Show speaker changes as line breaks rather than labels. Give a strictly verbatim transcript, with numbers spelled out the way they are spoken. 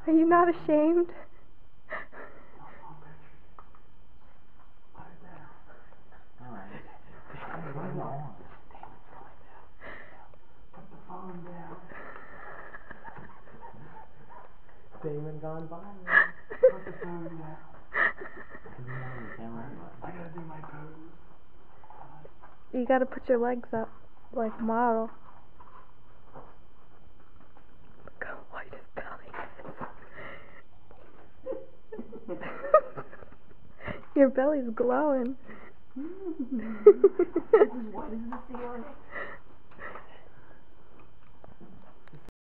Are you not ashamed?
Daimon gone by.
Put the phone down. I gotta do my pose.
You gotta put your legs up like model. Look how white his belly is. Your belly's glowing.
This is white as the ceiling.